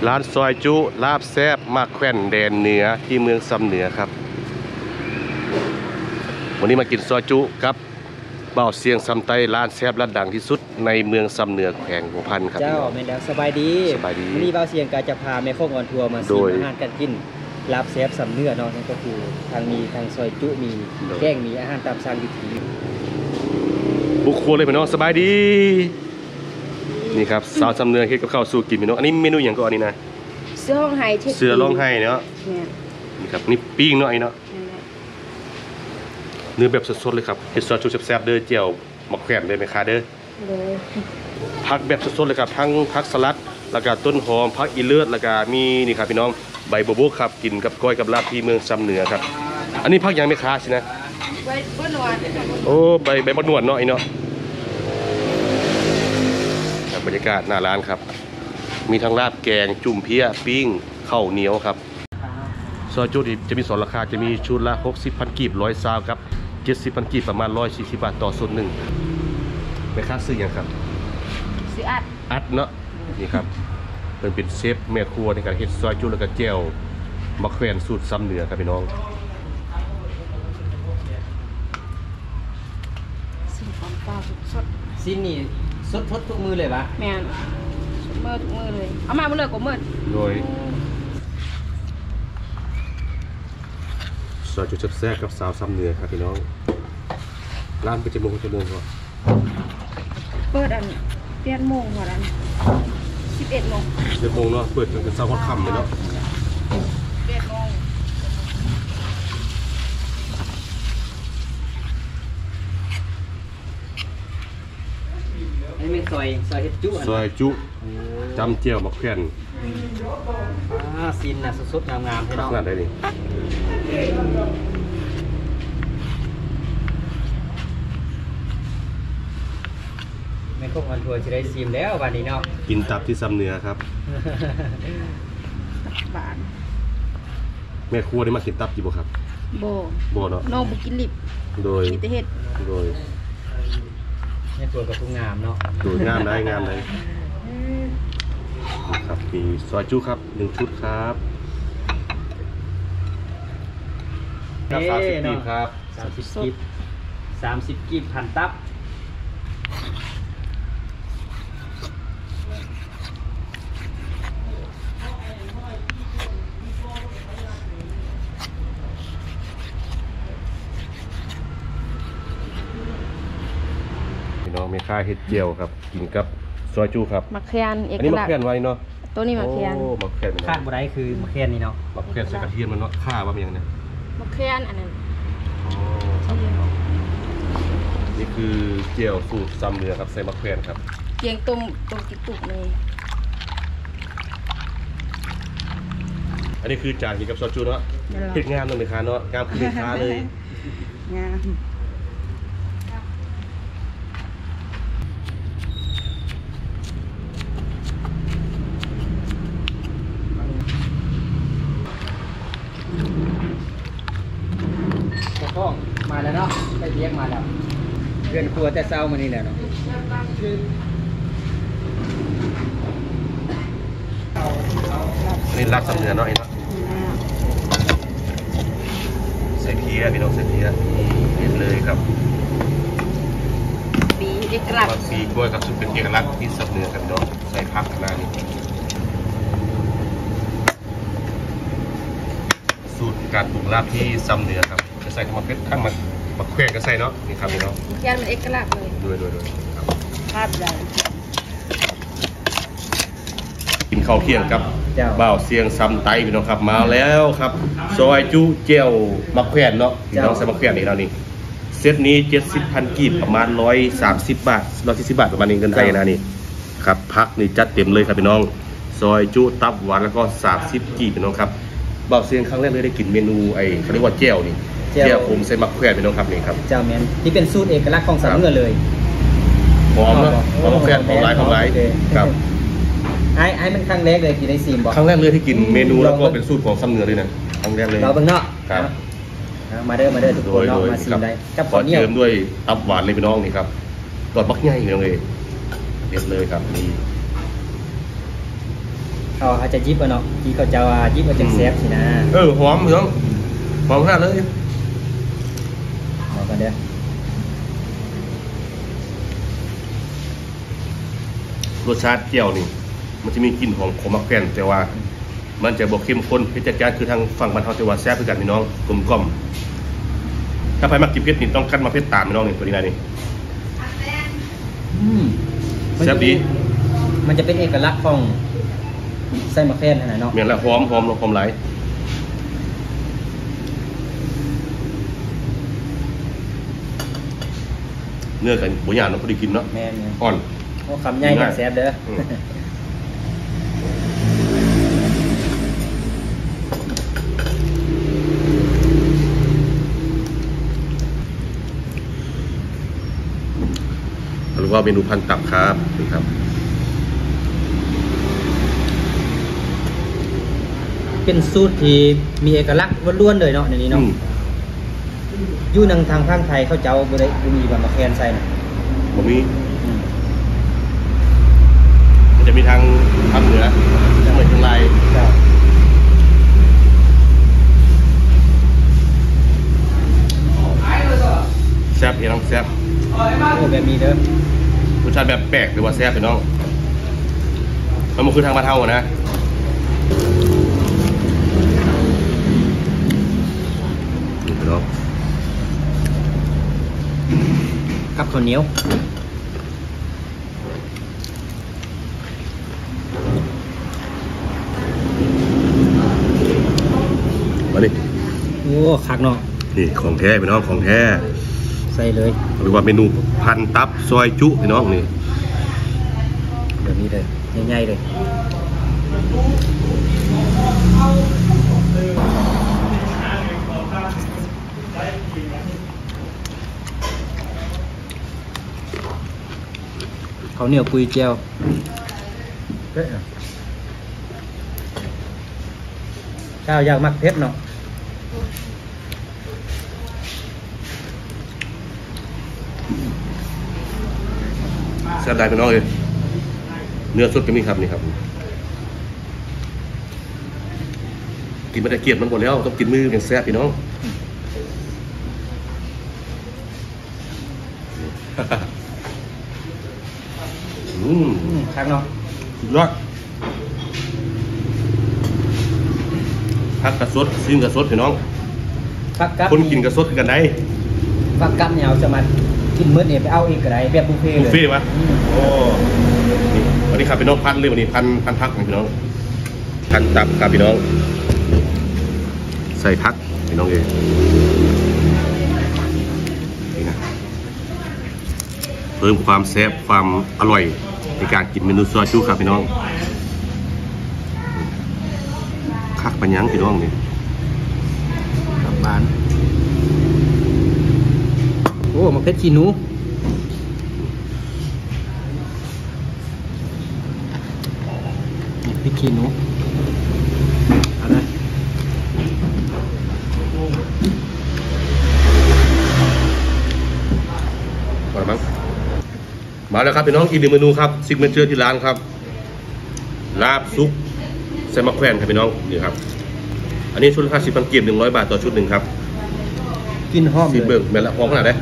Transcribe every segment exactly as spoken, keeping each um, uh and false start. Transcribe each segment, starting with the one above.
ร้านซอยจุลาบแซบมาแควนแดนเหนือที่เมืองซำเหนือครับวันนี้มากินซอยจุครับเบ้าเสียงซำไต้ร้านแซบร้านดังที่สุดในเมืองซำเหนือแขวงหัวพันครับเจ้าแม่นแล้วสบายดีสบายดีวันนี้เบ้าเสียงก็จะพาแม่โคกออนทัวร์มาชิมอาหารการกินลาบแซบซำเหนือเนาะนั่นก็คือทางมีทางซอยจุมีแกงมีอาหารตามสั่งวิถีบุกครัวเลยพี่น้องสบายดีนี่ครับสาวซำเหนือเฮ็ดกับข้าวสู่กินพี่น้องอันนี้เมนูอย่างก็อันนี้นะเสื้อร้องไห้เสือร้องไห้เนาะนี่ครับนี่ปิ้งเนาะไอ้เนาะเนื้อแบบสดๆเลยครับเฮ็ดซอสจุแซ่บๆเด้อเจียวมะแขวนเลยไหมคะเด้อเลยผักแบบสดๆเลยครับทั้งผักสลัดแล้วก็ต้นหอมผักอีเลือดแล้วก็มีนี่ครับพี่น้องใบบัวบกครับกินกับก้อยกับลาบที่เมืองซำเหนือครับอันนี้ผักยังไม่ค้าใช่ไหมใบบัวหนวดโอ้ใบใบบัวหนวดเนาะไอ้เนาะบรรยากาศหน้าร้านครับมีทั้งลาบแกงจุ่มเพี้ยปิ้งข้าวเหนียวครับซอยจุดจะมีสองราคาจะมีชุดละหกสิบพันกีบร้อยซาวครับเจ็ดสิบพันกีบประมาณร้อยสี่สิบบาทต่อส่วนหนึ่งแม่ค้าซื้ออย่างครับซื้ออัดอัดเนาะนี่ครับเป็นเป็นเชฟแม่ครัวในการเฮ็ดซอยจุแล้วก็แจ่วมะแขวนสูตรซำเหนือครับพี่น้องสิ่งของปลาสดสิ้นนี่สดทดทุกมือเลยปะแม่นเมื่อทุกมือเลยเอามาเมื่อเลยก็เมื่อโดยซอยจุแซ่บกับสาวซำเหนือครับพี่น้องร้านเป็นจมูกจมูกก่อนเปิดอันเปลี่ยนโมงก่อนอันสิบเอ็ดโมงสิบเอ็ดโมงเนาะเปิดจนเป็นเช้าค่ำเลยเนาะสิบเอ็ดโมงอันนี้เป็นซอยซอยเฮ็ดจุซอยจุจำเจียวมะแขวนอ่าซินน่ะสดๆงามๆให้น้องขนาดได้ดิแม่โคกออนทัวร์จะได้ซิมแล้ววันนี้เนาะกินตับที่ซำเหนือครับบานแม่ครัวได้มากินตับอยู่บ่ครับโบโบเนาะน้องบุกินลิบโดยกินเห็ดโดยแม่ครัวกับผู้งามเนาะโดยงามได้งามได้ครับมีซอยจุครับหนึ่งชุดครับสามสิบกีบครับสามสิบกีบสามสิบกีบพันตับพี่น้องไม่ค่าเห็ดเจียวครับกินกับซอยจุครับมะเขือเอกลักษณ์อันนี้มะเขือไว้เนาะตัวนี้มะเขือโอ้มะเขือข้างบนไดคือมะเขือนี่เนาะมะเขือใส่กระเทียมมันเนาะข้าว่ามันอย่างนี้มะเขืออันนั้นนี่คือเจียวสูตรซำเหนือครับใส่มะเขือครับเกียงต้มต้มกิตุกเลยอันนี้คือจานกินกับซอสจูเนาะเผ็ดงามตรงไหนคะเนาะงามคือเผ็ดค้าเลยงามพ่อมาแล้วเนาะไปเลี้ยงมาแล้วเพื่อนครัวแต่เช้ามานี่แหละเนาะอันนี้รักซำเหนือเนาะไอ้เนาะใส่เพี้ยพี่น้องใส่เพี้ยเห็นเลยครับปีเอกลักษณ์ปีกล้วยกับสุดเป็นเอกลักษณ์ที่ซำเหนือครับพี่น้องใส่ผักขนาดนี้สูตรการปรุงลาบที่ซำเหนือครับจะใส่ทั้งมะเขือทั้งมะเขือก็ใส่เนาะนี่ครับพี่น้องแกนมันเอกลักษณ์เลยด้วยด้วยด้วยภาพใหญ่กินข้าวเที่ยงกับบ่าวเสียงซำไต้พี่น้องครับมาแล้วครับซอยจุเจียวมะแขวนเนาะพี่น้องใส่มะแขวนนี่เรานี่เซตนี้เจ็ดสิบพันกีบประมาณร้อยสามสิบบาทร้อยสี่สิบบาทประมาณนี้เงินไทยนะนี่ครับพักนี่จัดเต็มเลยครับพี่น้องซอยจุตับหวานแล้วก็สามสิบกีบพี่น้องครับบ่าวเสียงครั้งแรกเลยได้กินเมนูไอ้เขาเรียกว่าเจียวนี่เจียวผมใส่มะแขวนพี่น้องครับนี่ครับเจ้าแมนที่เป็นสูตรเอกลักษณ์ของซำเหนือเลยหอมเนาะหอมมะแขวนหอมหลายหอมหลายครับไอ้ไอ้มันครั้งแรกเลยที่ได้ซีมบอกครั้งแรกเลยที่กินเมนูแล้วก็เป็นสูตรของซำเหนือเลยนะครั้งแรกเลยเราเบิ่งเนาะครับมาเด้อมาเด้อทุกคนเนาะมาซีมได้กับข้าวเหนียวด้วยตับหวานเลยพี่น้องนี่ครับตอนบักใหญ่เลยเด็ดเลยครับนี่เขาอาจจะยิบเอาเนาะที่เขาจะว่ายิบเอาจากแซ่บสินะเออหอมพี่น้องหอมขนาดเลยเอากันเด้อรสชาติเจียวนี่มันจะมีกลิ่นหอมของมะแขวนแต่ว่ามันจะบอกเข้มข้นเพชรจัดจ้านคือทางฝั่งบ้านเขาจะว่าแซ่บคือกันพี่น้องกลมกล่อมถ้าไปมักกินเผ็ดนี่ต้องคั้นมาเผ็ดตามพี่น้องนี่ตัวนี้นะนี่อืมแซ่บดีมันจะเป็นเอกลักษณ์ของไส้มะแขวนขนาดเนาะเมียนละหอมหอมลงหอมไหลายเนื้อกันบุญญาณเนาะพอดีกินเนาะแม่นอ่อนๆโอ้คำใหญ่แห่งแซ่บเด้ออม หรือว่าเมนูพันตับครับนี่ครับเป็นสูตรที่มีเอกลักษณ์ล้วนๆเลยเนาะในนี้อืเนาะมอยู่ทางทางภาคไทยเขาเจ้าบ่ได้บ่มีบะมะแขวนใส่นะผมมีอืมมันจะมีทางภาคเหนือทางเหนือเชียงรายเจ้าแซ่บเพียงแซ่บโอ้แบบนี้เด้อรสชาติแบบแปลกหรือว่าแซ่บไปน้องมันมันคือทางมานเท่าอะนะนี่พี่น้องกับข้าวเหนียวมาดิโอ้คักเนาะนี่ของแท้พี่น้องของแท้ใส่เลยหรือว่าเมนูพันตับซอยจุพี่น้องนี่แบบนี้เลยง่ายๆเลยข้าวเหนียวปุยเจียวข้าวอยากมักเผ็ดเนาะแซ่บได้พี่น้องเลยเนื้อสดก็มีครับนี่ครับกินไม่ได้เกียดมันหมดแล้วต้องกินมืออย่างแซ่บพี่น้อง อืมอืมคักเนาะสุดยอดพักกระสดซิมกระสดพี่น้องฟักกับคนกินกระสดคือกันได้ฟักกับเนี่ยเอาจะมากินมื้อนี่ไปเอาอีกก็ได้แบบบุฟเฟ่ต์บุเลฟยเฟ่ต์ปะอืมโอ้นี่วันนี้ครับพี่น้องพันเลยวันนี้พันพันพักนะพี่น้องพันตับครับพี่น้อง ใส่พักพี่น้องเองนี่นะเพิ่มความแซ่บความอร่อยในการกินเมนูซอยจูครับพี่น้องคักปัญญังพี่น้องนี่กลับบ้านโอ้มาเพชรชีหนูนี่พริกขี้หนูเอาเลยมาแล้วมั้งมาแล้วครับพี่น้องอีกหนึ่งเมนูครับซิกเนเจอร์ที่ร้านครับลาบซุปใส่มะแขวนครับพี่น้องนี่ครับอันนี้ชุดราคาสิบพันกีบหนึ่งร้อยบาทต่อชุดหนึ่งครับกินหอมสิบเลเบิยกแม่นละพร้อมขนาดไหน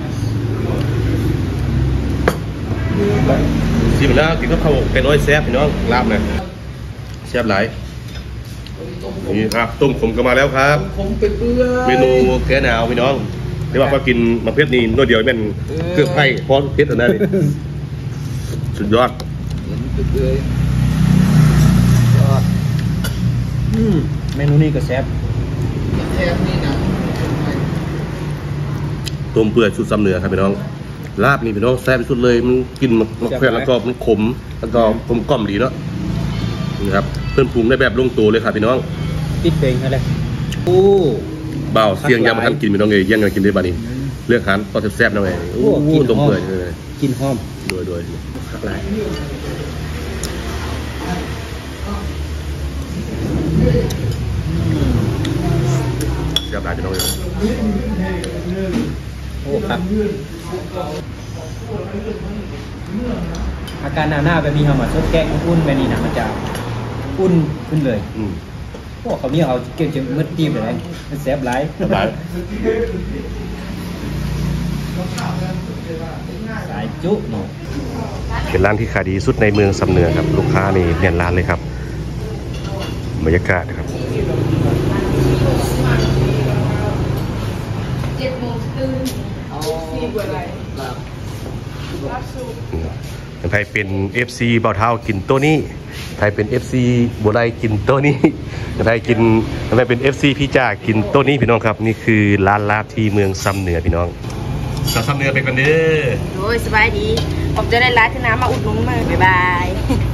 สิบแล้วกินก็เข้าวเป็นน้อยแซ่บพี่น้องลาบนะแซ่บหลายนี่ครับต้มขมก็มาแล้วครับผมไปเปื้อเมนูแก้หนาวพี่น้องเรียกว่าพอกินมะเขือนี่น้อยเดียวเป็นเครื่องไผ่พร้อมเพชรอันนั้นนี่สุดยอดอืมเมนูนี้ก็แซ่บต้มเปื่อยสุดซ้ำเหนือครับพี่น้องลาบนี่พี่น้องแซ่บที่สุดเลยมันกินมะแขวนแล้วก็มันขมแล้วก็กลมกล่อมดีเนาะนี่ครับเพื่อนปรุงได้แบบลงตัวเลยครับพี่น้องปิดเพลงอะไรโอ้เบาเสียงยังมาทันกินพี่น้องเลยยังไงกินได้บ้านี้เลือกหันตอนแซ่บๆนะเว้ยโอ้โหต้มเปื่อยเลยกินหอมโดยโดยคักหลายแซ่บหลายพี่น้องเลยโอ้ครับอาการหน้าหน้าแบบนี้เขามาซดแกงอุ่นๆแบบนี้นะมันจะอุ่นขึ้นเลยอืมพวกเขาเนี่ยเอาเก็บจะมืดตีบเลยมันแซ่บหลายหลายสายจุนี่เป็นร้านที่ขายดีสุดในเมืองสำเนือครับลูกค้านี่แน่นร้านเลยครับบรรยากาศนะครับเจ็ดโมงตื่นสี่บัวไรลาบสุกไทยเป็น เอฟ ซี เบาเท้ากินตัวนี้ไทยเป็น เอฟ ซี บัวไลกินตัวนี้ไทยกินไทยเป็น เอฟ ซี พี่จ่ากินตัวนี้พี่น้องครับนี่คือร้านลาบที่เมืองสำเหนือพี่น้องสาวสำเหนือไปกันเด้อโอ้ยสบายดีผมจะได้ร้านที่น้ำมาอุดหนุนมาบ๊ายบาย